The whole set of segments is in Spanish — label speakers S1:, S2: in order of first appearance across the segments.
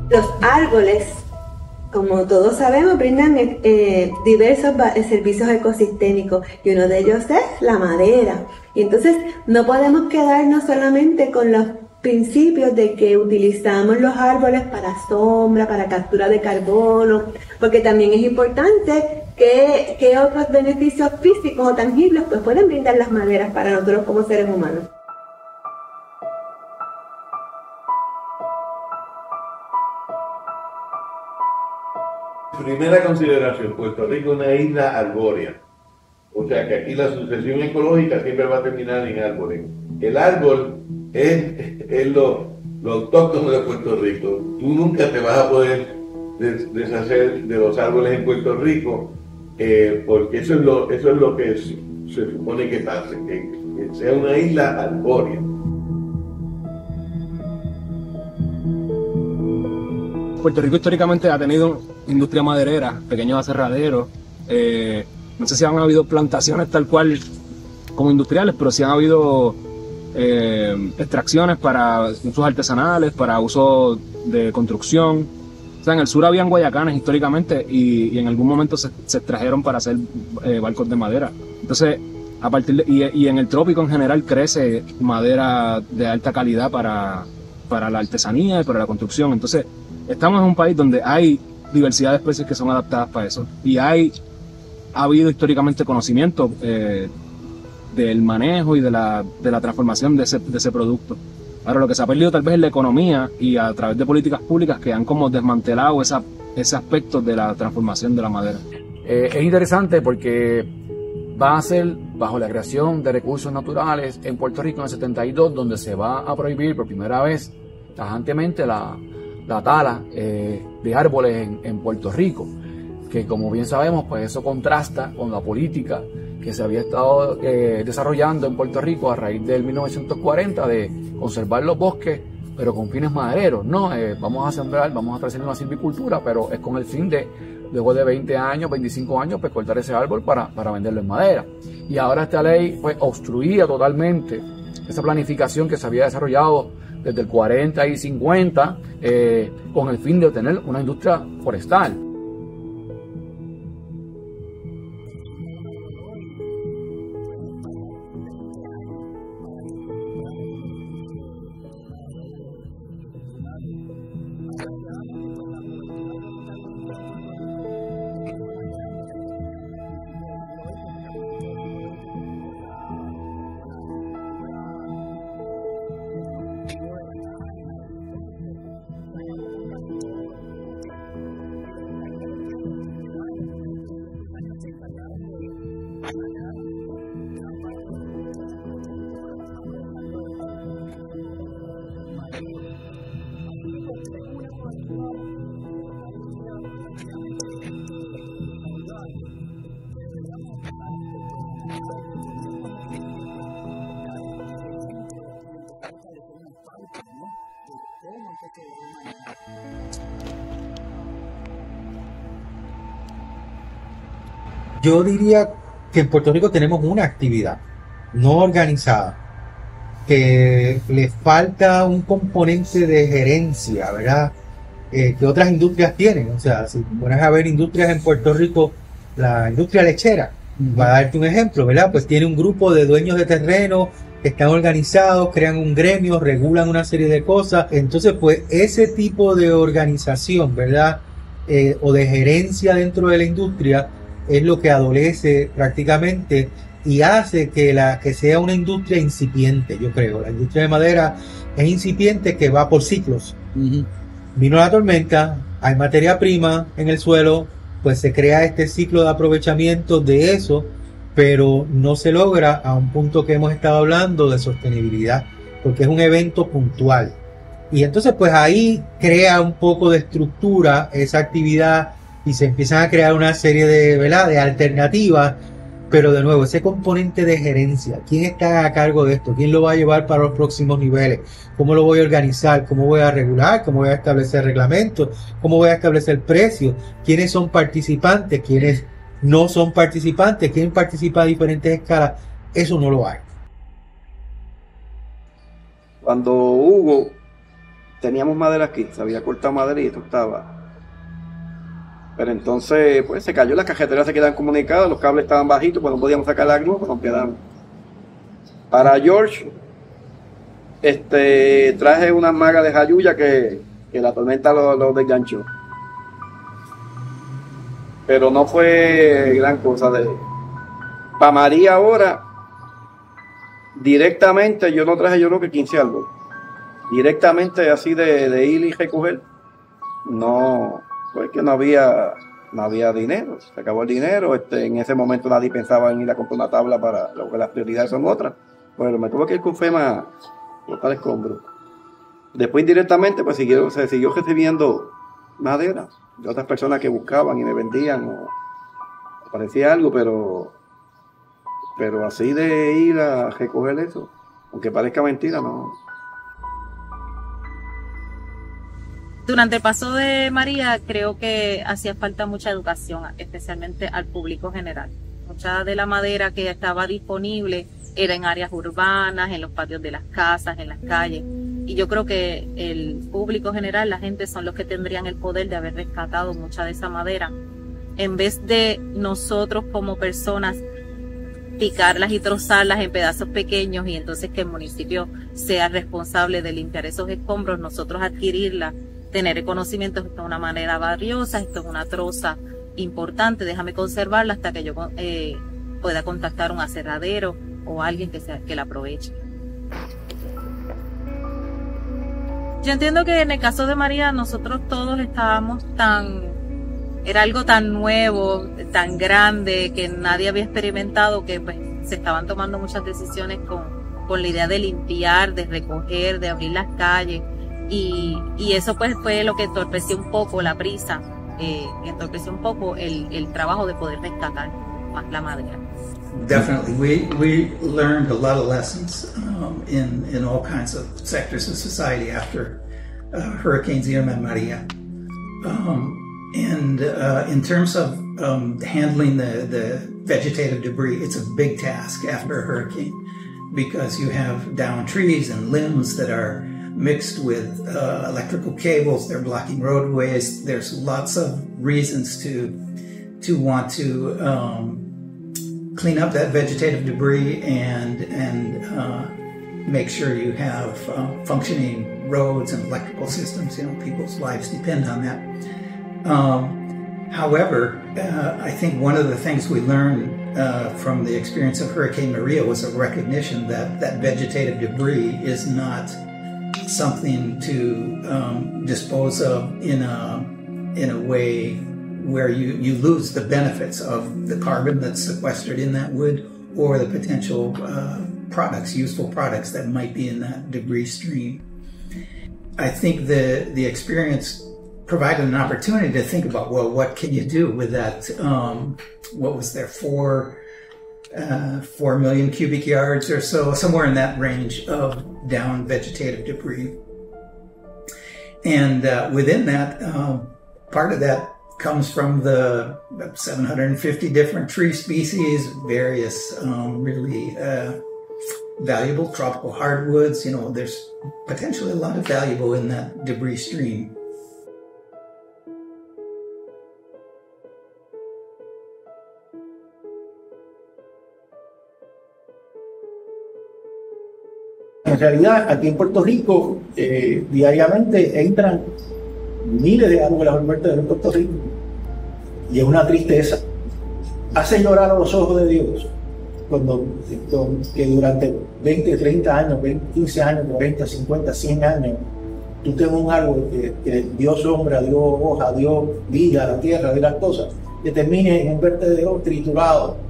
S1: Los árboles, como todos sabemos, brindan diversos servicios ecosistémicos y uno de ellos es la madera. Y entonces no podemos quedarnos solamente con los principios de que utilizamos los árboles para sombra, para captura de carbono, porque también es importante que otros beneficios físicos o tangibles pues pueden brindar las maderas para nosotros como seres humanos.
S2: Primera consideración, Puerto Rico es una isla arbórea, o sea que aquí la sucesión ecológica siempre va a terminar en árboles. El árbol es lo autóctono de Puerto Rico. Tú nunca te vas a poder deshacer de los árboles en Puerto Rico, porque eso es lo que se supone que pase, que sea una isla arbórea.
S3: Puerto Rico históricamente ha tenido industria maderera, pequeños aserraderos. No sé si han habido plantaciones tal cual como industriales, pero sí han habido extracciones para usos artesanales, para uso de construcción. O sea, en el sur habían guayacanes históricamente y en algún momento se extrajeron para hacer barcos de madera. Entonces, a partir de, y en el trópico en general crece madera de alta calidad para la artesanía y para la construcción. Entonces, estamos en un país donde hay diversidad de especies que son adaptadas para eso y ha habido históricamente conocimiento del manejo y de la transformación de ese producto. Ahora, lo que se ha perdido tal vez es la economía y a través de políticas públicas que han como desmantelado ese aspecto de la transformación de la madera.
S4: Es interesante porque va a ser bajo la creación de recursos naturales en Puerto Rico en el 72, donde se va a prohibir por primera vez tajantemente la tala de árboles en Puerto Rico, que como bien sabemos, pues eso contrasta con la política que se había estado desarrollando en Puerto Rico a raíz del 1940 de conservar los bosques, pero con fines madereros, ¿no? Vamos a sembrar, vamos a hacer una silvicultura, pero es con el fin de, luego de 20 años, 25 años, pues cortar ese árbol para venderlo en madera. Y ahora esta ley pues obstruía totalmente esa planificación que se había desarrollado desde el 40 y 50 con el fin de obtener una industria forestal.
S5: Yo diría que en Puerto Rico tenemos una actividad no organizada, que le falta un componente de gerencia, ¿verdad? Que otras industrias tienen. O sea, si pones a ver industrias en Puerto Rico, la industria lechera, va a darte un ejemplo, ¿verdad? Pues tiene un grupo de dueños de terreno que están organizados, crean un gremio, regulan una serie de cosas. Entonces, pues ese tipo de organización, ¿verdad? O de gerencia dentro de la industria es lo que adolece prácticamente y hace que sea una industria incipiente, yo creo. La industria de madera es incipiente, que va por ciclos. Vino la tormenta, hay materia prima en el suelo, pues se crea este ciclo de aprovechamiento de eso, pero no se logra a un punto que hemos estado hablando de sostenibilidad, porque es un evento puntual. Y entonces pues ahí crea un poco de estructura esa actividad y se empiezan a crear una serie de, ¿verdad?, de alternativas, pero de nuevo, ese componente de gerencia, ¿quién está a cargo de esto? ¿Quién lo va a llevar para los próximos niveles? ¿Cómo lo voy a organizar? ¿Cómo voy a regular? ¿Cómo voy a establecer reglamentos? ¿Cómo voy a establecer precios? ¿Quiénes son participantes? ¿Quiénes no son participantes? ¿Quién participa a diferentes escalas? Eso no lo hay.
S6: Cuando Hugo teníamos madera aquí, se había cortado madera y esto estaba. Pero entonces, pues se cayó, las cajeteras se quedaban comunicadas, los cables estaban bajitos, pues no podíamos sacar la grúa, pues nos quedamos. Para George, traje unas magas de jayuya que la tormenta lo desganchó. Pero no fue gran cosa. Para María ahora, directamente, yo no traje, yo creo que 15 árboles. Directamente así de ir y recoger, no, pues que no había dinero, se acabó el dinero. En ese momento nadie pensaba en ir a comprar una tabla para lo que las prioridades son otras. Bueno, me tuve que ir con FEMA a botar escombros. Después directamente pues se siguió recibiendo madera de otras personas que buscaban y me vendían o aparecía algo, pero así de ir a recoger eso, aunque parezca mentira, no.
S7: Durante el paso de María creo que hacía falta mucha educación, especialmente al público general. Mucha de la madera que estaba disponible era en áreas urbanas, en los patios de las casas, en las calles. Y yo creo que el público general, la gente, son los que tendrían el poder de haber rescatado mucha de esa madera. En vez de nosotros como personas picarlas y trozarlas en pedazos pequeños y entonces que el municipio sea responsable de limpiar esos escombros, nosotros adquirirla, tener el conocimiento, esto es una madera valiosa, esto es una troza importante, déjame conservarla hasta que yo pueda contactar a un aserradero o alguien que la aproveche. Yo entiendo que en el caso de María nosotros todos estábamos era algo tan nuevo, tan grande, que nadie había experimentado, que pues se estaban tomando muchas decisiones con la idea de limpiar, de recoger, de abrir las calles, y eso pues fue lo que entorpeció un poco la prisa, entorpeció un poco el trabajo de poder rescatar más la madera.
S8: Definitely, we learned a lot of lessons in all kinds of sectors of society after Hurricanes Irma and Maria. And in terms of handling the vegetative debris, it's a big task after a hurricane because you have downed trees and limbs that are mixed with electrical cables. They're blocking roadways. There's lots of reasons to want to clean up that vegetative debris and make sure you have functioning roads and electrical systems. You know, people's lives depend on that. However, I think one of the things we learned from the experience of Hurricane Maria was a recognition that vegetative debris is not something to dispose of in a way where you lose the benefits of the carbon that's sequestered in that wood or the potential useful products that might be in that debris stream. I think the experience provided an opportunity to think about, well, what can you do with that? What was there, 4 million cubic yards or so, somewhere in that range of down vegetative debris. And within that, part of that comes from the 750 different tree species, various really valuable tropical hardwoods. You know, there's potentially a lot of valuable in that debris stream.
S9: En realidad, aquí en Puerto Rico, diariamente entran miles de árboles muertos en Puerto Rico. Y es una tristeza. Hace llorar a los ojos de Dios que durante 20, 30 años, 20, 15 años, 40, 50, 100 años, tú tengas un árbol que dio sombra, dio hoja, dio vida a la tierra, de las cosas, que termine en un vertedero triturado.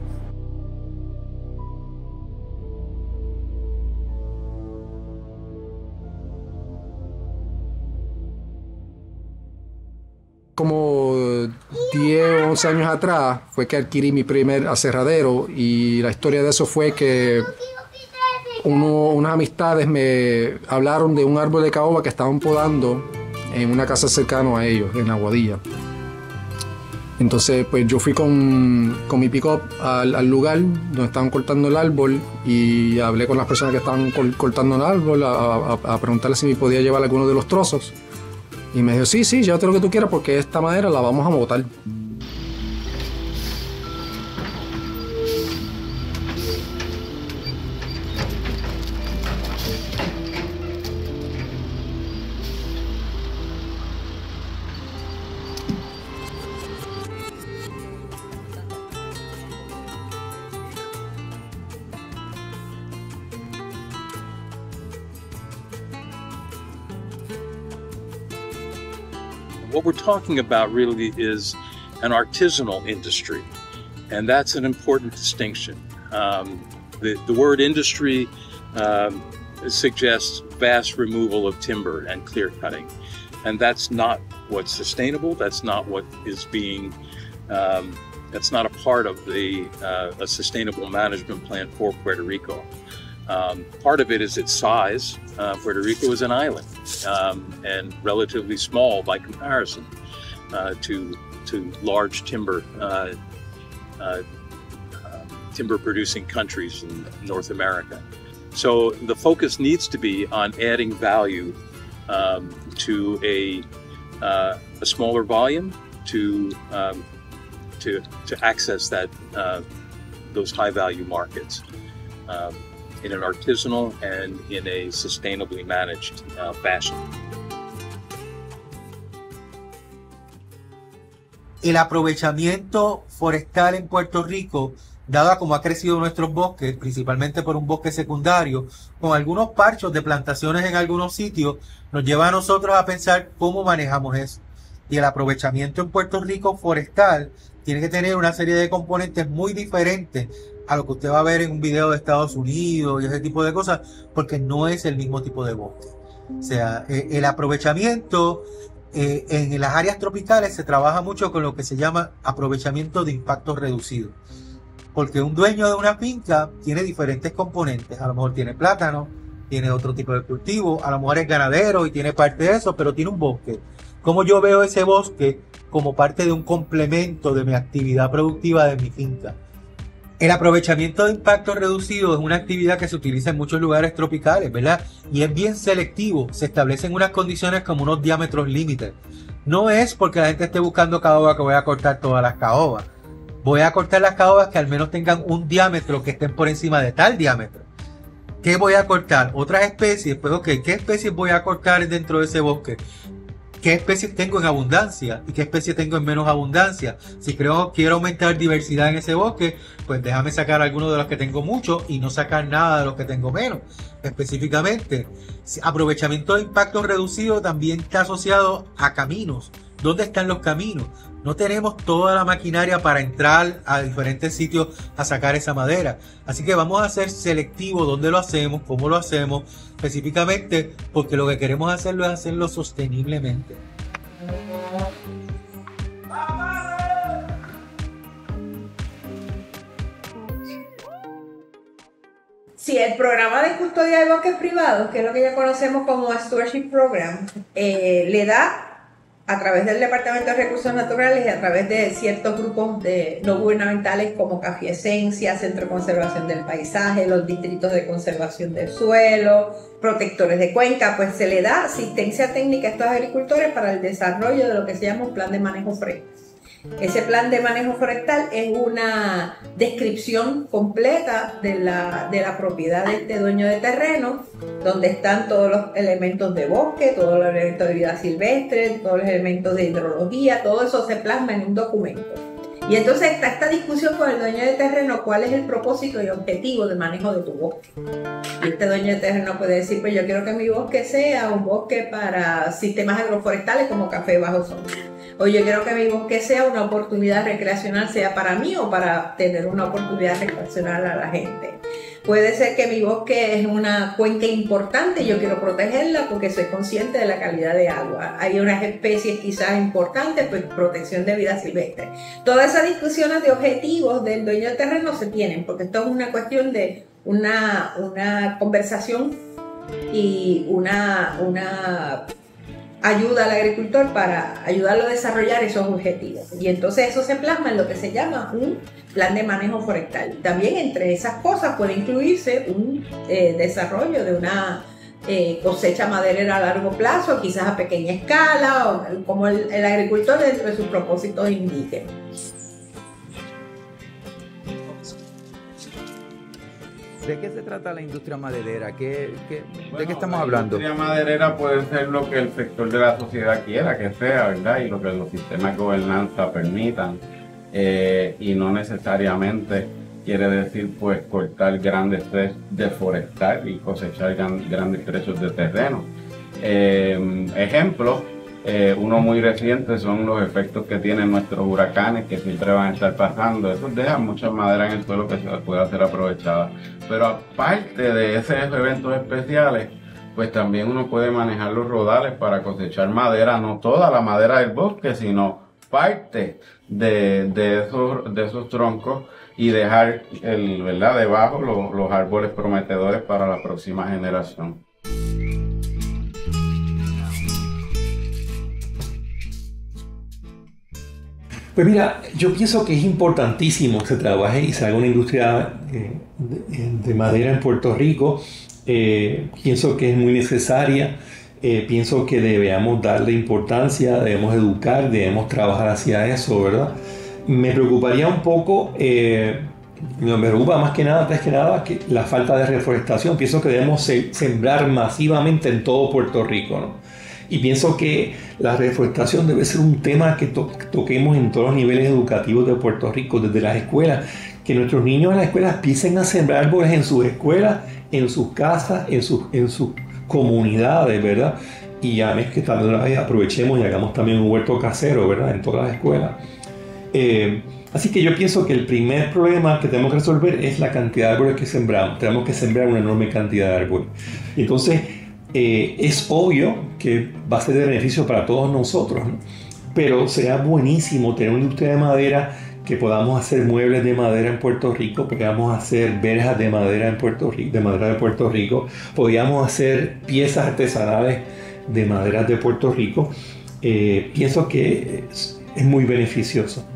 S10: Como 10 o 11 años atrás fue que adquirí mi primer aserradero y la historia de eso fue que unas amistades me hablaron de un árbol de caoba que estaban podando en una casa cercana a ellos, en Aguadilla. Entonces, pues yo fui con mi pick-up al lugar donde estaban cortando el árbol y hablé con las personas que estaban cortando el árbol a preguntarle si me podía llevar alguno de los trozos. Y me dijo, sí, llévate lo que tú quieras porque esta madera la vamos a botar.
S11: What we're talking about really is an artisanal industry, and that's an important distinction. The word industry suggests vast removal of timber and clear cutting, and that's not what's sustainable. That's not what is being. That's not a part of a sustainable management plan for Puerto Rico. Part of it is its size. Puerto Rico is an island and relatively small by comparison to large timber producing countries in North America. So the focus needs to be on adding value to a smaller volume to access those high value markets. In an artisanal and in a sustainably managed fashion.
S5: El aprovechamiento forestal en Puerto Rico, dado a cómo ha crecido nuestros bosques, principalmente por un bosque secundario, con algunos parchos de plantaciones en algunos sitios, nos lleva a nosotros a pensar cómo manejamos eso. Y el aprovechamiento en Puerto Rico forestal tiene que tener una serie de componentes muy diferentes a lo que usted va a ver en un video de Estados Unidos y ese tipo de cosas, porque no es el mismo tipo de bosque. O sea, el aprovechamiento en las áreas tropicales se trabaja mucho con lo que se llama aprovechamiento de impacto reducido, porque un dueño de una finca tiene diferentes componentes. A lo mejor tiene plátano, tiene otro tipo de cultivo, a lo mejor es ganadero y tiene parte de eso, pero tiene un bosque. ¿Cómo yo veo ese bosque como parte de un complemento de mi actividad productiva de mi finca? El aprovechamiento de impacto reducido es una actividad que se utiliza en muchos lugares tropicales, ¿verdad? Y es bien selectivo. Se establecen unas condiciones como unos diámetros límites. No es porque la gente esté buscando caoba que voy a cortar todas las caobas. Voy a cortar las caobas que al menos tengan un diámetro que estén por encima de tal diámetro. ¿Qué voy a cortar? Otras especies. Pues ok, ¿qué especies voy a cortar dentro de ese bosque? ¿Qué especies tengo en abundancia y qué especies tengo en menos abundancia? Si quiero aumentar diversidad en ese bosque, pues déjame sacar algunos de los que tengo mucho y no sacar nada de los que tengo menos. Específicamente, aprovechamiento de impacto reducido también está asociado a caminos. ¿Dónde están los caminos? No tenemos toda la maquinaria para entrar a diferentes sitios a sacar esa madera. Así que vamos a ser selectivos dónde lo hacemos, cómo lo hacemos, específicamente porque lo que queremos hacerlo es hacerlo sosteniblemente.
S12: Sí, el programa de custodia de bosques privados, que es lo que ya conocemos como Stewardship Program, le da a través del Departamento de Recursos Naturales y a través de ciertos grupos no gubernamentales como Cafiesencia, Centro de Conservación del Paisaje, los distritos de conservación del suelo, protectores de cuenca, pues se le da asistencia técnica a estos agricultores para el desarrollo de lo que se llama un plan de manejo forestal. Ese plan de manejo forestal es una descripción completa de la propiedad de este dueño de terreno, donde están todos los elementos de bosque, todos los elementos de vida silvestre, todos los elementos de hidrología, todo eso se plasma en un documento. Y entonces está esta discusión con el dueño de terreno, cuál es el propósito y objetivo de manejo de tu bosque. Y este dueño de terreno puede decir, pues yo quiero que mi bosque sea un bosque para sistemas agroforestales como café bajo sombra. O yo quiero que mi bosque sea una oportunidad recreacional, sea para mí o para tener una oportunidad recreacional a la gente. Puede ser que mi bosque es una cuenca importante y yo quiero protegerla porque soy consciente de la calidad de agua. Hay unas especies quizás importantes, pues protección de vida silvestre. Todas esas discusiones de objetivos del dueño del terreno se tienen, porque esto es una cuestión de una conversación y una ayuda al agricultor para ayudarlo a desarrollar esos objetivos. Y entonces eso se plasma en lo que se llama un plan de manejo forestal. También entre esas cosas puede incluirse un desarrollo de una cosecha maderera a largo plazo, quizás a pequeña escala, o como el agricultor dentro de sus propósitos indique.
S13: ¿De qué se trata la industria maderera? ¿De qué estamos hablando?
S14: La industria maderera puede ser lo que el sector de la sociedad quiera que sea, ¿verdad? Y lo que los sistemas de gobernanza permitan. Y no necesariamente quiere decir pues cortar grandes trechos, deforestar y cosechar grandes trechos de terreno. Ejemplos, uno muy reciente son los efectos que tienen nuestros huracanes, que siempre van a estar pasando. Eso deja mucha madera en el suelo que se puede ser aprovechada. Pero aparte de esos eventos especiales, pues también uno puede manejar los rodales para cosechar madera, no toda la madera del bosque, sino parte de esos troncos, y dejar ¿verdad? Debajo los árboles prometedores para la próxima generación.
S5: Pues mira, yo pienso que es importantísimo que se trabaje y se haga una industria de madera en Puerto Rico. Pienso que es muy necesaria. Pienso que debemos darle importancia, debemos educar, debemos trabajar hacia eso, ¿verdad? Me preocuparía un poco, me preocupa más que nada, que la falta de reforestación. Pienso que debemos sembrar masivamente en todo Puerto Rico, ¿no? Y pienso que la reforestación debe ser un tema que toquemos en todos los niveles educativos de Puerto Rico, desde las escuelas, que nuestros niños en las escuelas empiecen a sembrar árboles en sus escuelas, en sus casas, en sus comunidades, ¿verdad? Y ya es que también aprovechemos y hagamos también un huerto casero, ¿verdad? En todas las escuelas. Así que yo pienso que el primer problema que tenemos que resolver es la cantidad de árboles que sembramos. Tenemos que sembrar una enorme cantidad de árboles. Entonces, es obvio que va a ser de beneficio para todos nosotros, ¿no? Pero sería buenísimo tener una industria de madera, que podamos hacer muebles de madera en Puerto Rico, podamos hacer verjas de madera en Puerto Rico, de madera de Puerto Rico, podríamos hacer piezas artesanales de madera de Puerto Rico. Pienso que es muy beneficioso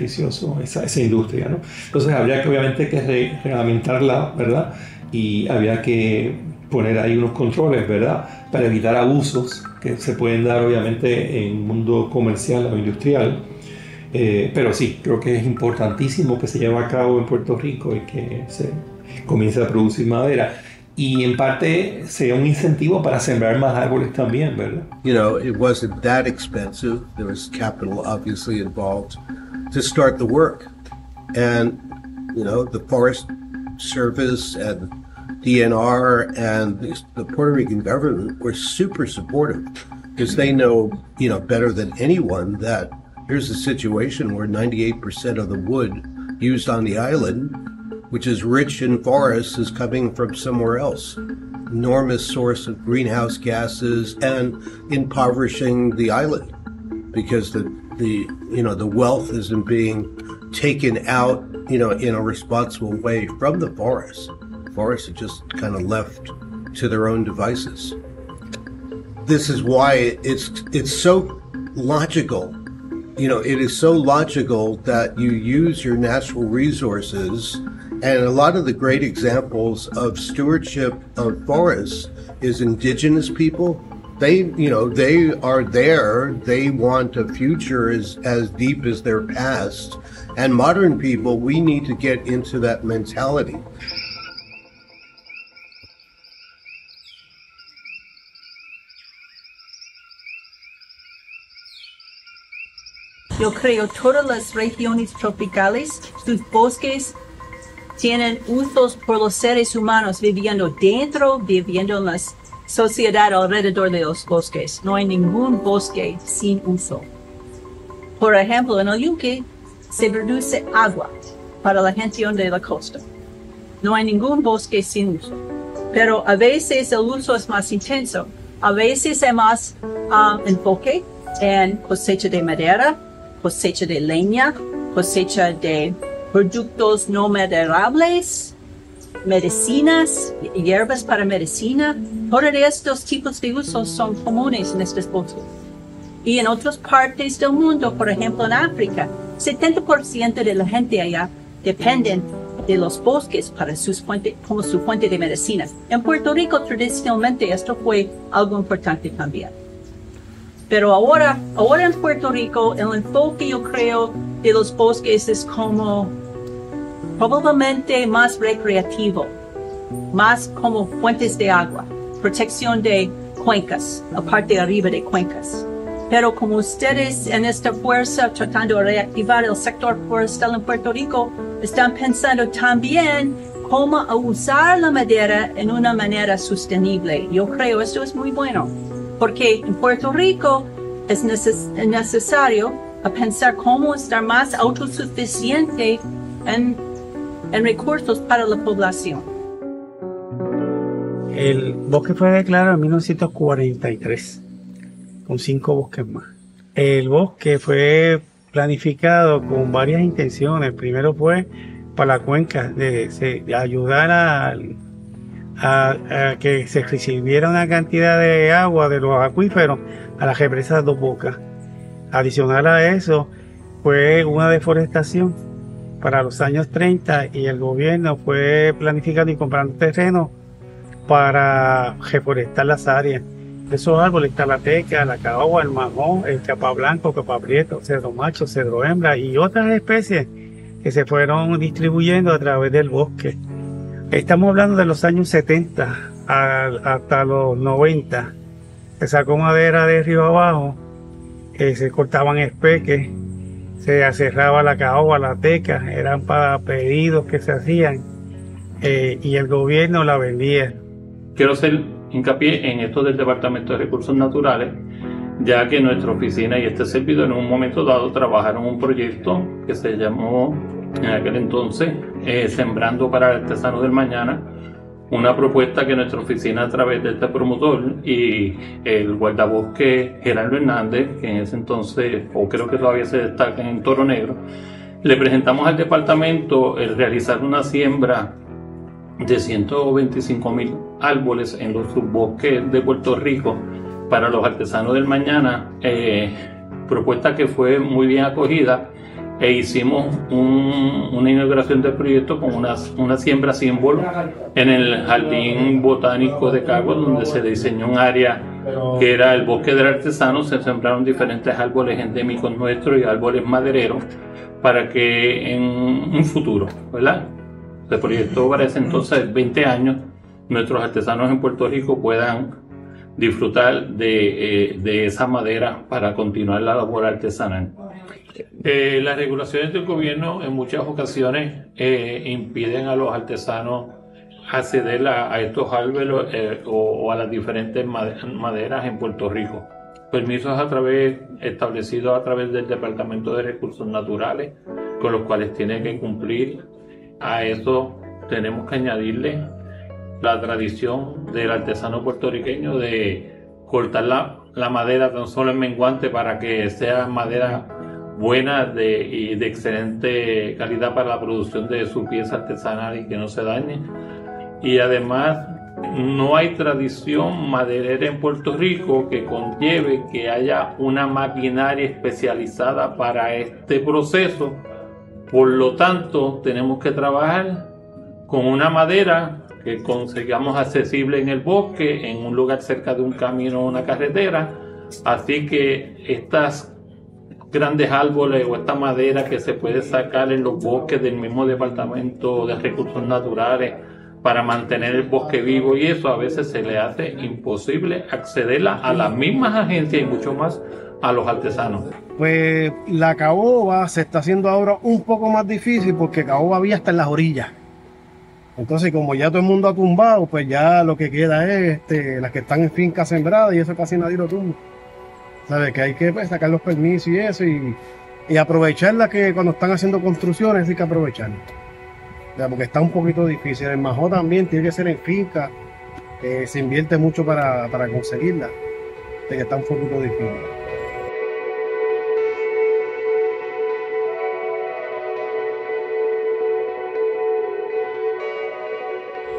S5: esa industria, ¿no? Entonces habría que obviamente reglamentarla, ¿verdad? Y habría que poner ahí unos controles, ¿verdad? Para evitar abusos que se pueden dar obviamente en un mundo comercial o industrial. Pero sí, creo que es importantísimo que se lleve a cabo en Puerto Rico y que se comience a producir madera. Y en parte sea un incentivo para sembrar más árboles también, ¿verdad?
S15: You know, it wasn't that expensive. There was capital obviously involved to start the work. And, you know, the Forest Service and DNR and the Puerto Rican government were super supportive, because they know, you know, better than anyone that here's a situation where 98% of the wood used on the island, which is rich in forests, is coming from somewhere else. Enormous source of greenhouse gases and impoverishing the island, because the wealth isn't being taken out, you know, in a responsible way from the forests. Forests are just kind of left to their own devices. This is why it's so logical. You know, it is so logical that you use your natural resources, and a lot of the great examples of stewardship of forests is indigenous people. They are there, they want a future as deep as their past, and modern people, we need to get into that mentality.
S16: Yo creo que todas las regiones tropicales, sus bosques tienen usos por los seres humanos viviendo en la sociedad alrededor de los bosques. No hay ningún bosque sin uso. Por ejemplo, en el Yunque se produce agua para la gente de la costa. No hay ningún bosque sin uso. Pero a veces el uso es más intenso. A veces hay más enfoque en cosecha de madera, cosecha de leña, cosecha de productos no maderables, medicinas, hierbas para medicina. Todos estos tipos de usos son comunes en estos bosques. Y en otras partes del mundo, por ejemplo en África, 70% de la gente allá dependen de los bosques para como su fuente de medicinas. En Puerto Rico, tradicionalmente, esto fue algo importante también. Pero ahora en Puerto Rico, el enfoque, yo creo, de los bosques es como probablemente más recreativo, más como fuentes de agua, protección de cuencas, la parte de arriba de cuencas. Pero como ustedes en esta fuerza tratando de reactivar el sector forestal en Puerto Rico, están pensando también cómo usar la madera en una manera sostenible. Yo creo esto es muy bueno, porque en Puerto Rico es necesario pensar cómo estar más autosuficiente en recursos para la población.
S17: El bosque fue declarado en 1943, con 5 bosques más. El bosque fue planificado con varias intenciones. Primero fue para la cuenca, de ayudar a que se recibiera una cantidad de agua de los acuíferos a las represas de Dos Bocas. Adicional a eso, fue una deforestación para los años 30 y el gobierno fue planificando y comprando terreno para reforestar las áreas. De esos árboles está la teca, la caoba, el mahón, el capa blanco, capa prieto, cedro macho, cedro hembra y otras especies que se fueron distribuyendo a través del bosque. Estamos hablando de los años 70 hasta los 90. Se sacó madera de río abajo, se cortaban espeques, se cerraba la caoba, la teca, eran para pedidos que se hacían y el gobierno la vendía.
S18: Quiero hacer hincapié en esto del Departamento de Recursos Naturales, ya que nuestra oficina y este servidor en un momento dado trabajaron un proyecto que se llamó en aquel entonces Sembrando para el Artesano del Mañana, una propuesta que nuestra oficina a través de este promotor y el guardabosque Gerardo Hernández, que en ese entonces, o creo que todavía se destaca en Toro Negro, le presentamos al departamento el realizar una siembra de 125,000 árboles en los subbosques de Puerto Rico para los artesanos del mañana, propuesta que fue muy bien acogida, e hicimos una inauguración del proyecto con una siembra símbolo en el Jardín Botánico de Caguas, donde se diseñó un área que era el bosque del artesano. Se sembraron diferentes árboles endémicos nuestros y árboles madereros para que en un futuro, ¿verdad?, se proyectó para ese entonces 20 años, nuestros artesanos en Puerto Rico puedan disfrutar de esa madera para continuar la labor artesanal. Las regulaciones del gobierno en muchas ocasiones impiden a los artesanos acceder a estos árboles o a las diferentes maderas en Puerto Rico. Permisos establecidos a través del Departamento de Recursos Naturales, con los cuales tiene que cumplir. A eso tenemos que añadirle la tradición del artesano puertorriqueño de cortar la madera tan solo en menguante para que sea madera buena y de excelente calidad para la producción de su pieza artesanal y que no se dañe. Y además no hay tradición maderera en Puerto Rico que conlleve que haya una maquinaria especializada para este proceso. Por lo tanto, tenemos que trabajar con una madera que consigamos accesible en el bosque, en un lugar cerca de un camino o una carretera. Así que estas grandes árboles o esta madera que se puede sacar en los bosques del mismo Departamento de Recursos Naturales para mantener el bosque vivo, y eso a veces se le hace imposible accederla a las mismas agencias y mucho más a los artesanos.
S19: Pues la caoba se está haciendo ahora un poco más difícil porque caoba había hasta en las orillas. Entonces, como ya todo el mundo ha tumbado, pues ya lo que queda es las que están en fincas sembradas, y eso casi nadie lo tumba. ¿Sabes? Que hay que sacar los permisos y eso, y aprovecharla, que cuando están haciendo construcciones hay que aprovecharla. O sea, porque está un poquito difícil. El majó también tiene que ser en finca, se invierte mucho para conseguirla. O sea, que está un poquito difícil.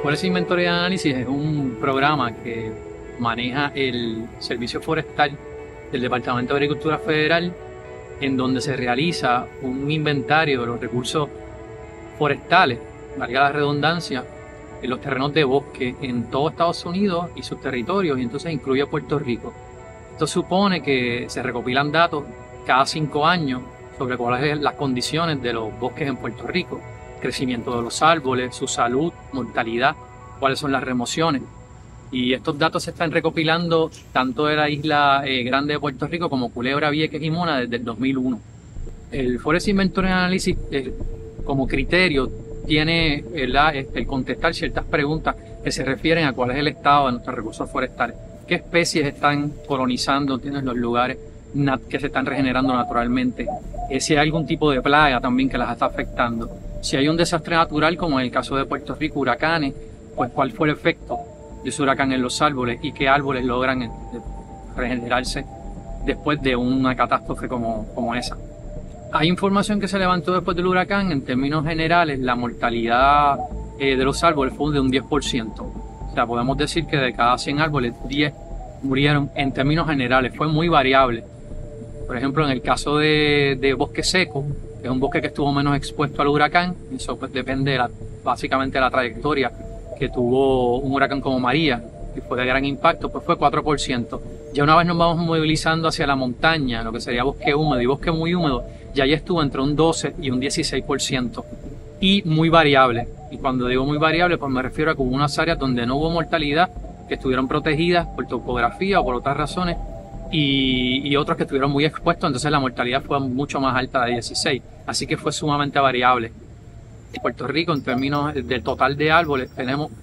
S20: Forest Inventory Analysis es un programa que maneja el Servicio Forestal del Departamento de Agricultura Federal, en donde se realiza un inventario de los recursos forestales, valga la redundancia, en los terrenos de bosque en todo Estados Unidos y sus territorios, y entonces incluye Puerto Rico. Esto supone que se recopilan datos cada 5 años sobre cuáles son las condiciones de los bosques en Puerto Rico, crecimiento de los árboles, su salud, mortalidad, cuáles son las remociones. Y estos datos se están recopilando tanto de la isla grande de Puerto Rico como Culebra, Vieques y Mona desde el 2001. El Forest Inventory Analysis como criterio tiene el contestar ciertas preguntas que se refieren a cuál es el estado de nuestros recursos forestales, qué especies están colonizando en los lugares que se están regenerando naturalmente, si hay algún tipo de plaga también que las está afectando, si hay un desastre natural como en el caso de Puerto Rico, huracanes, pues cuál fue el efecto de ese huracán en los árboles y qué árboles logran regenerarse después de una catástrofe como esa. Hay información que se levantó después del huracán. En términos generales, la mortalidad de los árboles fue de un 10%. O sea, podemos decir que de cada 100 árboles, 10 murieron en términos generales. Fue muy variable. Por ejemplo, en el caso de bosque seco, que es un bosque que estuvo menos expuesto al huracán, eso pues depende básicamente de la trayectoria que tuvo un huracán como María, que fue de gran impacto, pues fue 4%. Ya una vez nos vamos movilizando hacia la montaña, lo que sería bosque húmedo y bosque muy húmedo, ya ahí estuvo entre un 12 y un 16%. Y muy variable. Y cuando digo muy variable, pues me refiero a que hubo unas áreas donde no hubo mortalidad, que estuvieron protegidas por topografía o por otras razones, y otros que estuvieron muy expuestos, entonces la mortalidad fue mucho más alta de 16. Así que fue sumamente variable. En Puerto Rico, en términos del total de árboles, tenemos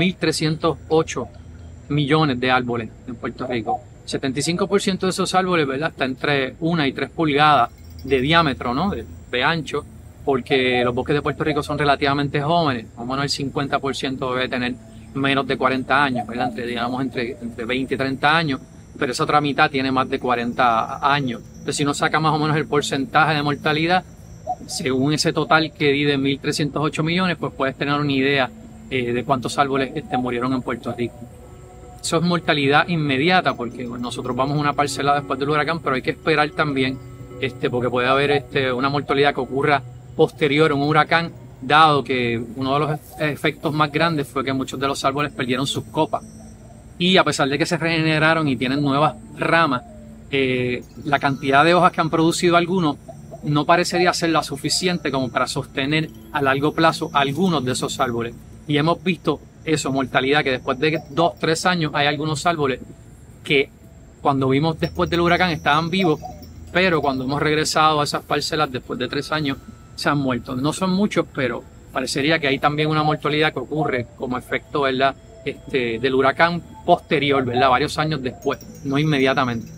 S20: 1.308 millones de árboles en Puerto Rico. 75% de esos árboles, ¿verdad?, está entre 1 y 3 pulgadas de diámetro, ¿no?, de ancho, porque los bosques de Puerto Rico son relativamente jóvenes. Más o menos el 50% debe tener menos de 40 años, ¿verdad?, entre 20 y 30 años, pero esa otra mitad tiene más de 40 años. Entonces, si uno saca más o menos el porcentaje de mortalidad, según ese total que di de 1.308 millones, pues puedes tener una idea de cuántos árboles murieron en Puerto Rico. Eso es mortalidad inmediata, porque nosotros vamos a una parcela después del huracán, pero hay que esperar también, porque puede haber una mortalidad que ocurra posterior a un huracán, dado que uno de los efectos más grandes fue que muchos de los árboles perdieron sus copas. Y a pesar de que se regeneraron y tienen nuevas ramas, la cantidad de hojas que han producido algunos no parecería ser la suficiente como para sostener a largo plazo algunos de esos árboles. Y hemos visto eso, mortalidad, que después de 2-3 años hay algunos árboles que cuando vimos después del huracán estaban vivos, pero cuando hemos regresado a esas parcelas después de 3 años se han muerto. No son muchos, pero parecería que hay también una mortalidad que ocurre como efecto, ¿verdad?, del huracán posterior, ¿verdad?, varios años después, no inmediatamente.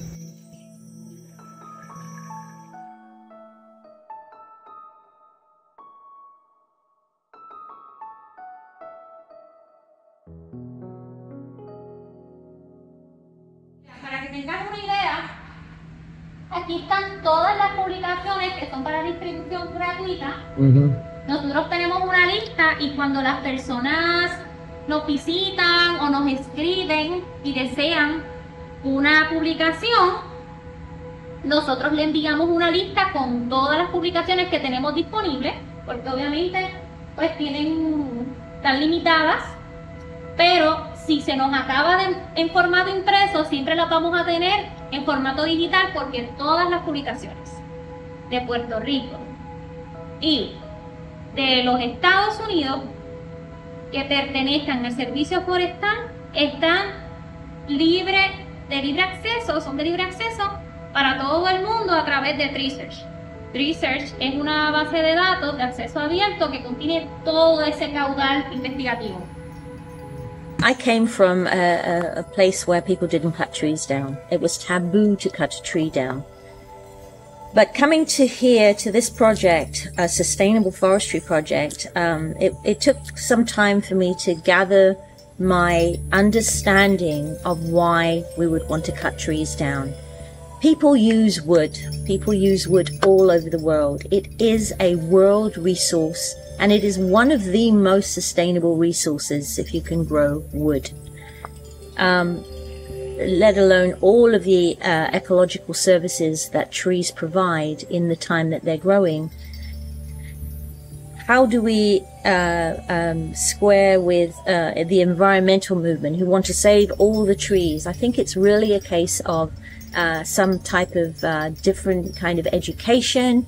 S21: Para que tengan una idea, aquí están todas las publicaciones que son para distribución gratuita. Nosotros tenemos una lista y cuando las personas nos visitan o nos escriben y desean una publicación, nosotros le enviamos una lista con todas las publicaciones que tenemos disponibles, porque obviamente pues están limitadas, pero si se nos acaba en formato impreso, siempre las vamos a tener en formato digital, porque todas las publicaciones de Puerto Rico y de los Estados Unidos que pertenezcan al servicio forestal están de libre acceso para todo el mundo a través de TreeSearch. TreeSearch es una base de datos de acceso abierto que contiene todo ese caudal investigativo.
S22: I came from a place where people didn't cut trees down. It was taboo to cut a tree down. But coming to this project, a sustainable forestry project, it took some time for me to gather my understanding of why we would want to cut trees down. People use wood. People use wood all over the world. It is a world resource, and it is one of the most sustainable resources if you can grow wood. Let alone all of the ecological services that trees provide in the time that they're growing. How do we square with the environmental movement who want to save all the trees? I think it's really a case of some type of different kind of education,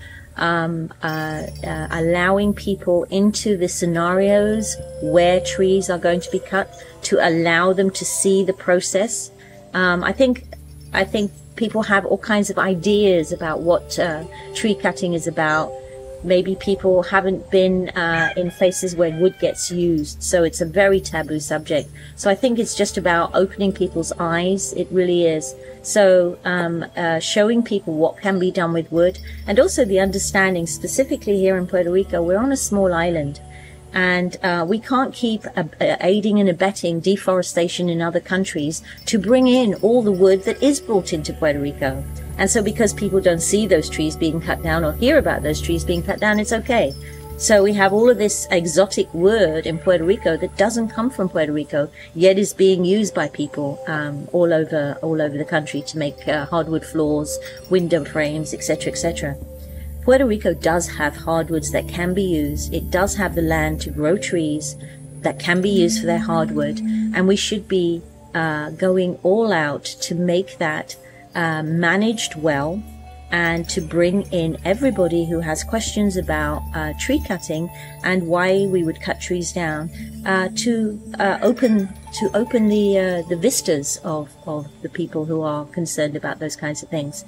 S22: allowing people into the scenarios where trees are going to be cut, to allow them to see the process. I think people have all kinds of ideas about what tree cutting is about. Maybe people haven't been in places where wood gets used, so it's a very taboo subject. So I think it's just about opening people's eyes. It really is. So showing people what can be done with wood, and also the understanding, specifically here in Puerto Rico, we're on a small island, and we can't keep aiding and abetting deforestation in other countries to bring in all the wood that is brought into Puerto Rico. And so because people don't see those trees being cut down or hear about those trees being cut down, it's okay. So we have all of this exotic wood in Puerto Rico that doesn't come from Puerto Rico, yet is being used by people all over the country to make hardwood floors, window frames, etc., etc. Puerto Rico does have hardwoods that can be used. It does have the land to grow trees that can be used for their hardwood, and we should be going all out to make that managed well, and to bring in everybody who has questions about tree cutting and why we would cut trees down, to open the vistas of the people who are concerned about those kinds of things.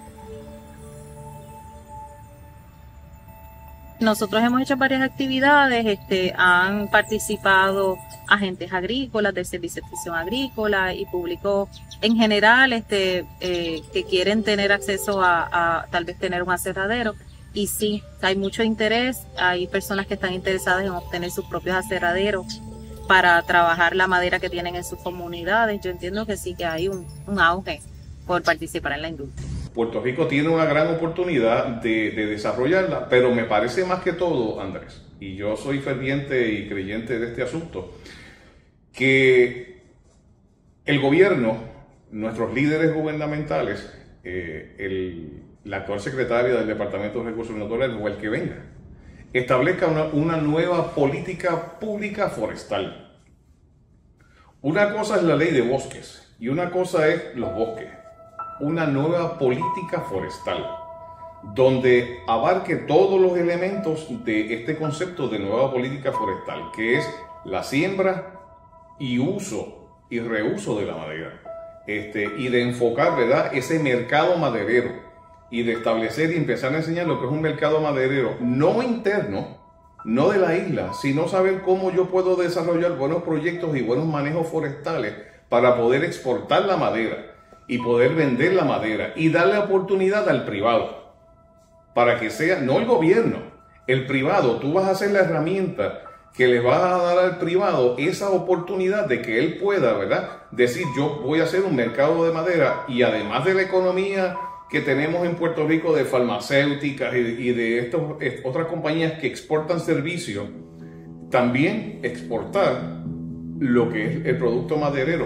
S7: Nosotros hemos hecho varias actividades, han participado agentes agrícolas del Servicio de Extensión Agrícola y público en general que quieren tener acceso a tal vez tener un aserradero. Y sí, hay mucho interés, hay personas que están interesadas en obtener sus propios aserraderos para trabajar la madera que tienen en sus comunidades. Yo entiendo que sí, que hay un auge por participar en la industria.
S1: Puerto Rico tiene una gran oportunidad de desarrollarla, pero me parece más que todo, Andrés, y yo soy ferviente y creyente de este asunto, que el gobierno, nuestros líderes gubernamentales, la actual secretaria del Departamento de Recursos Naturales o el que venga, establezca una nueva política pública forestal. Una cosa es la ley de bosques y una cosa es los bosques. Una nueva política forestal donde abarque todos los elementos de este concepto de nueva política forestal, que es la siembra y uso y reuso de la madera, y de enfocar, ¿verdad?, ese mercado maderero, y de establecer y empezar a enseñar lo que es un mercado maderero no interno, no de la isla, sino saber cómo yo puedo desarrollar buenos proyectos y buenos manejos forestales para poder exportar la madera y poder vender la madera y darle oportunidad al privado para que sea, no el gobierno, el privado. Tú vas a ser la herramienta que le vas a dar al privado esa oportunidad de que él pueda, ¿verdad?, decir, yo voy a hacer un mercado de madera, y además de la economía que tenemos en Puerto Rico de farmacéuticas y de otras compañías que exportan servicios, también exportar lo que es el producto maderero.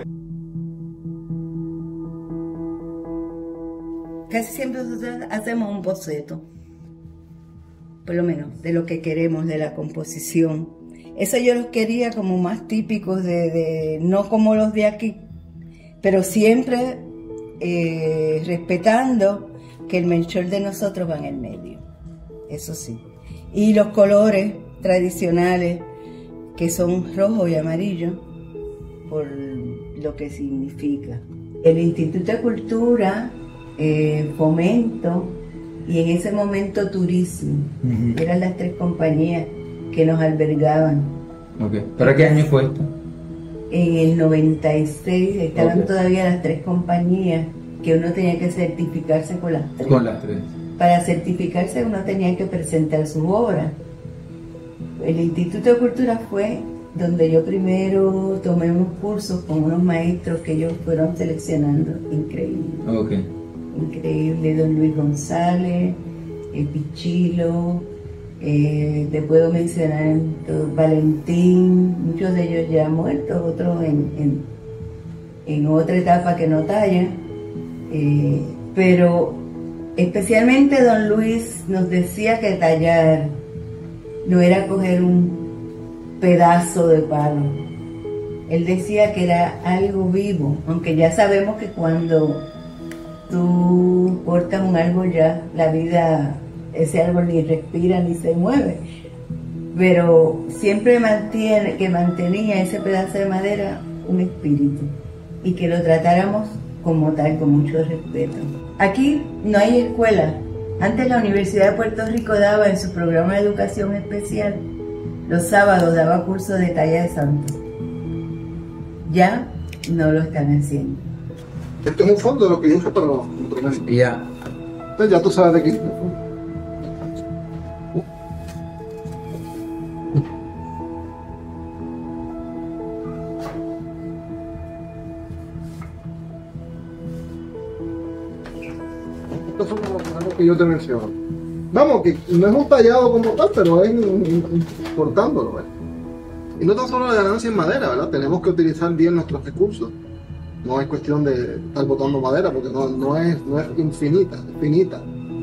S2: Casi siempre nosotros hacemos un boceto, por lo menos, de lo que queremos, de la composición. Eso yo los quería como más típicos, no como los de aquí, pero siempre respetando que el Melchor de nosotros va en el medio, eso sí. Y los colores tradicionales, que son rojo y amarillo, por lo que significa. El Instituto de Cultura, Fomento y en ese momento Turismo, eran las tres compañías que nos albergaban.
S13: Okay. ¿Para qué año fue esto?
S2: En el 96 estaban todavía las tres compañías, que uno tenía que certificarse con las tres.
S13: Con las tres.
S2: Para certificarse uno tenía que presentar su obra. El Instituto de Cultura fue donde yo primero tomé unos cursos con unos maestros que ellos fueron seleccionando. Increíble.
S13: Okay.
S2: increíble, don Luis González, el Pichilo, te puedo mencionar Valentín, muchos de ellos ya muertos, otros en otra etapa que no talla, pero especialmente don Luis nos decía que tallar no era coger un pedazo de palo. Él decía que era algo vivo, aunque ya sabemos que cuando tú cortas un árbol ya la vida, ese árbol ni respira ni se mueve. Pero siempre mantenía ese pedazo de madera un espíritu y que lo tratáramos como tal, con mucho respeto. Aquí no hay escuela. Antes la Universidad de Puerto Rico daba en su programa de educación especial, los sábados daba cursos de talla de santo. Ya no lo están haciendo.
S19: Esto es un fondo de lo que yo uso para los médicos.
S13: Ya.
S19: Entonces ya tú sabes de qué. Estos son los que yo te menciono. Vamos, que no es un tallado como tal, pero es cortándolo, ¿verdad? Y no tan solo la ganancia en madera, ¿verdad? Tenemos que utilizar bien nuestros recursos. No es cuestión de estar botando madera, porque no es infinita, es finita.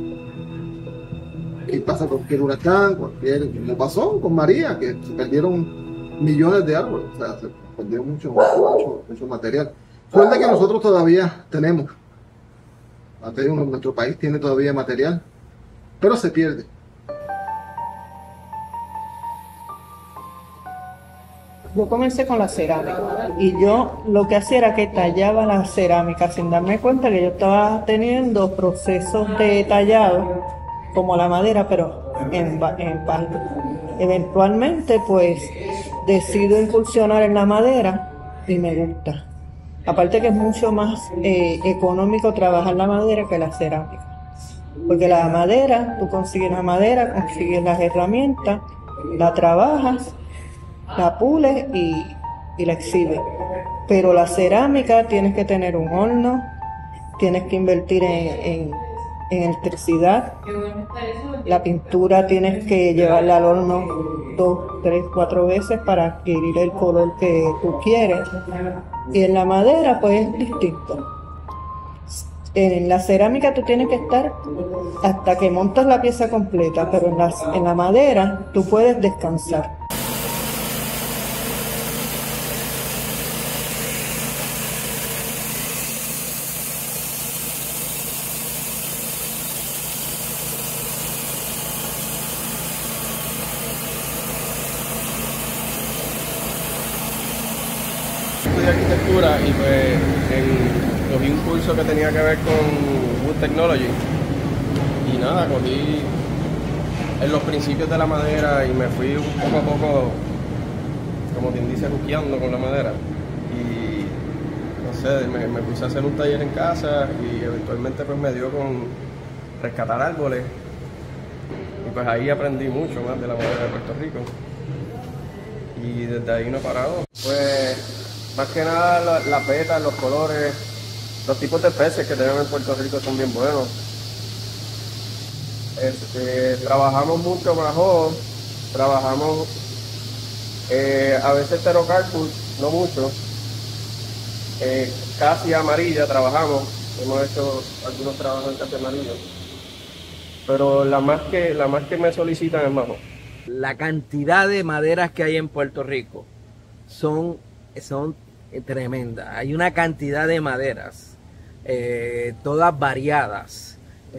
S19: Aquí pasa cualquier huracán, como pasó con María, que se perdieron millones de árboles, o sea, se perdió mucho material. Suerte que nosotros todavía tenemos, nuestro país tiene todavía material, pero se pierde.
S3: Yo comencé con la cerámica y yo lo que hacía era que tallaba la cerámica sin darme cuenta que yo estaba teniendo procesos de tallado como la madera, pero en parte. Eventualmente pues decido incursionar en la madera y me gusta. Aparte que es mucho más económico trabajar la madera que la cerámica. Porque la madera, tú consigues la madera, consigues las herramientas, la trabajas, la pules y la exhibes. Pero la cerámica tienes que tener un horno, tienes que invertir en electricidad. La pintura tienes que llevarla al horno 2, 3, 4 veces para adquirir el color que tú quieres. Y en la madera pues es distinto. En la cerámica tú tienes que estar hasta que montas la pieza completa, pero en la madera tú puedes descansar.
S4: Estudié arquitectura y pues cogí un curso que tenía que ver con Wood Technology y nada, cogí en los principios de la madera y me fui poco a poco, como quien dice, juqueando con la madera y no sé, me puse a hacer un taller en casa y eventualmente pues me dio con rescatar árboles y pues ahí aprendí mucho más de la madera de Puerto Rico y desde ahí no he parado. Pues más que nada las vetas, los colores, los tipos de peces que tenemos en Puerto Rico son bien buenos. Trabajamos mucho bajo, trabajamos a veces Pterocarpus, no mucho, casi amarilla trabajamos, hemos hecho algunos trabajos en casi amarillo, pero la más que me solicitan es majo.
S13: La cantidad de maderas que hay en Puerto Rico son tremendas. Hay una cantidad de maderas, todas variadas,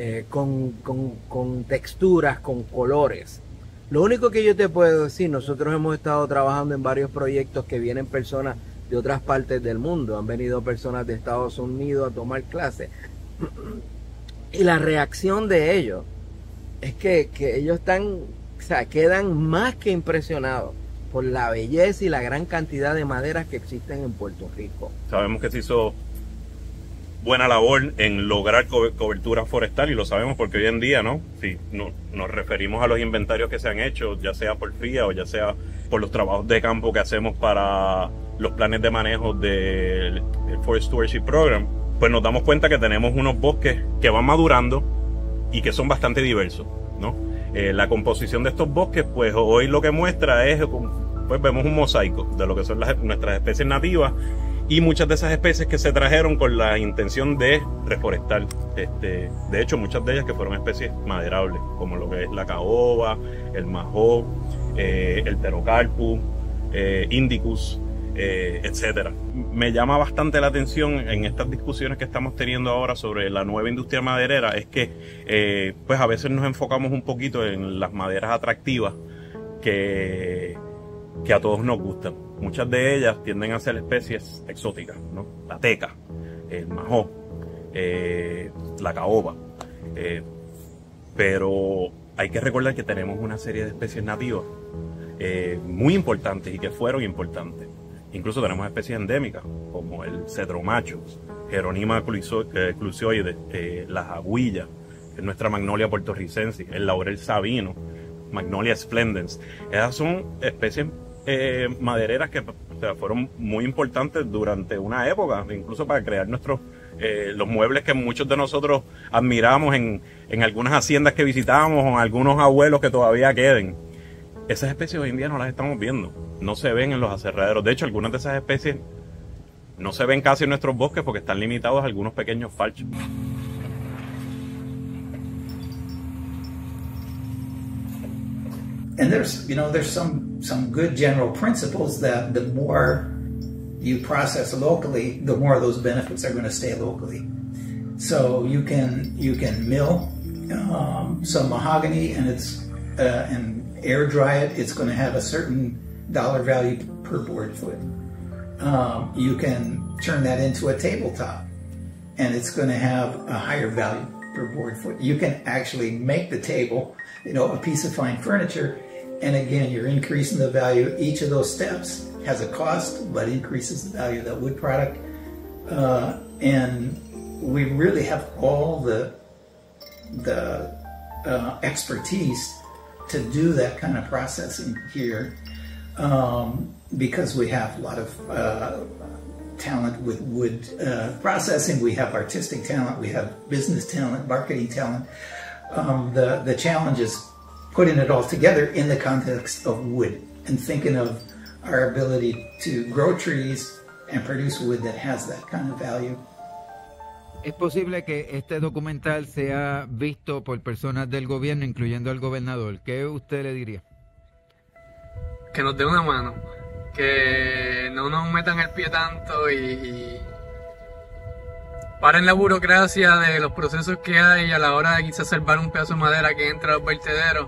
S13: con texturas, con colores. Lo único que yo te puedo decir, nosotros hemos estado trabajando en varios proyectos que vienen personas de otras partes del mundo. Han venido personas de Estados Unidos a tomar clases. Y la reacción de ellos es que ellos quedan más que impresionados por la belleza y la gran cantidad de maderas que existen en Puerto Rico.
S23: Sabemos que se hizo buena labor en lograr cobertura forestal y lo sabemos porque hoy en día, ¿no? Si nos referimos a los inventarios que se han hecho, ya sea por FIA o ya sea por los trabajos de campo que hacemos para los planes de manejo del Forest Stewardship Program, pues nos damos cuenta que tenemos unos bosques que van madurando y que son bastante diversos, ¿no? La composición de estos bosques, pues hoy lo que muestra es, pues vemos un mosaico de lo que son nuestras especies nativas y muchas de esas especies que se trajeron con la intención de reforestar. De hecho, muchas de ellas que fueron especies maderables, como lo que es la caoba, el majó, el pterocarpus, indicus, etcétera. Me llama bastante la atención en estas discusiones que estamos teniendo ahora sobre la nueva industria maderera, es que pues a veces nos enfocamos un poquito en las maderas atractivas que a todos nos gustan. Muchas de ellas tienden a ser especies exóticas, ¿no? La teca, el majó, la caoba, pero hay que recordar que tenemos una serie de especies nativas muy importantes y que fueron importantes. Incluso tenemos especies endémicas como el cedro macho, Jeronima clusioide, las aguillas, que es nuestra magnolia puertorricense, el laurel sabino, Magnolia splendens. Esas son especies madereras que fueron muy importantes durante una época, incluso para crear los muebles que muchos de nosotros admiramos en algunas haciendas que visitamos o en algunos abuelos que todavía queden. Esas especies hoy en día no las estamos viendo, no se ven en los aserraderos. De hecho, algunas de esas especies no se ven casi en nuestros bosques porque están limitados a algunos pequeños falchos.
S6: And there's some good general principles that the more you process locally, the more those benefits are going to stay locally. So you can mill some mahogany and air dry it. It's going to have a certain dollar value per board foot. You can turn that into a tabletop, and it's going to have a higher value per board foot. You can actually make the table, a piece of fine furniture, and again, you're increasing the value. Each of those steps has a cost, but increases the value of that wood product. And we really have all the expertise to do that kind of processing here, because we have a lot of talent with wood processing. We have artistic talent, we have business talent, marketing talent. The challenge is putting it all together in the context of wood and thinking of our ability to grow trees and produce wood that has that kind of value.
S8: ¿Es posible que este documental sea visto por personas del gobierno, incluyendo al gobernador? ¿Qué usted le diría?
S9: Que nos dé una mano, que no nos metan el pie tanto y paren la burocracia de los procesos que hay a la hora de quizás salvar un pedazo de madera que entra a los vertederos.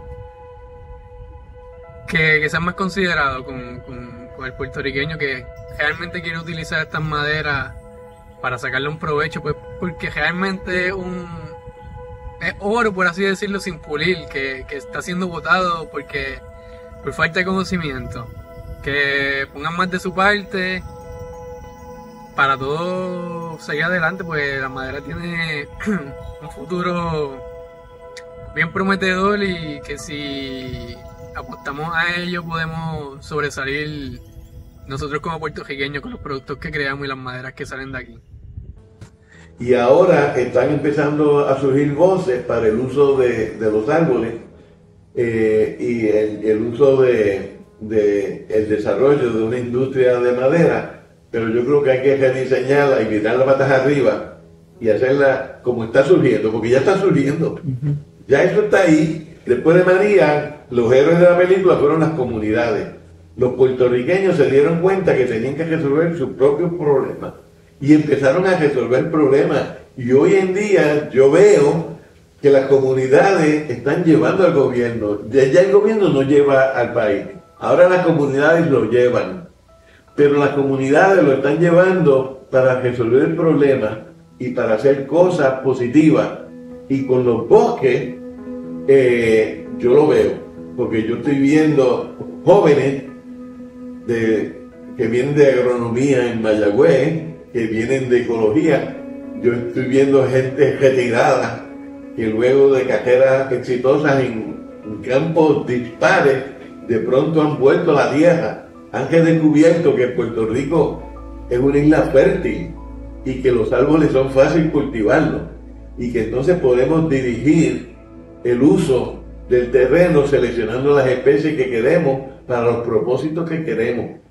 S9: Que sean más considerados con el puertorriqueño que realmente quiere utilizar estas maderas para sacarle un provecho, pues porque realmente es oro, por así decirlo, sin pulir, que está siendo botado por falta de conocimiento. Que pongan más de su parte para todo seguir adelante, pues la madera tiene un futuro bien prometedor y que si apostamos a ello podemos sobresalir nosotros como puertorriqueños con los productos que creamos y las maderas que salen de aquí.
S24: Y ahora están empezando a surgir voces para el uso de los árboles y el uso de el desarrollo de una industria de madera, pero yo creo que hay que rediseñarla y mirar las patas arriba y hacerla como está surgiendo, porque ya está surgiendo. Ya eso está ahí. Después de María, los héroes de la película fueron las comunidades. Los puertorriqueños se dieron cuenta que tenían que resolver sus propios problemas y empezaron a resolver problemas. Y hoy en día yo veo que las comunidades están llevando al gobierno. Ya el gobierno no lleva al país. Ahora las comunidades lo llevan. Pero las comunidades lo están llevando para resolver problemas y para hacer cosas positivas. Y con los bosques, yo lo veo, porque yo estoy viendo jóvenes que vienen de agronomía en Mayagüez, que vienen de ecología. Yo estoy viendo gente retirada que luego de carreras exitosas en campos dispares, de pronto han vuelto a la tierra, han descubierto que Puerto Rico es una isla fértil y que los árboles son fáciles cultivarlos y que entonces podemos dirigir el uso del terreno seleccionando las especies que queremos para los propósitos que queremos.